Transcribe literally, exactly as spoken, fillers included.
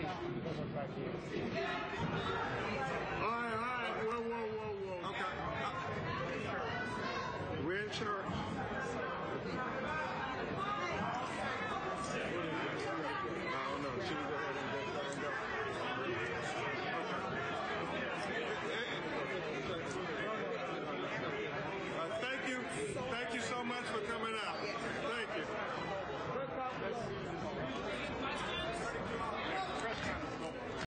All right, all right. Whoa, whoa, whoa, whoa. Okay. We're in church. I don't know. Should we go ahead and just let him go? Uh, thank you. Thank you so much for coming out.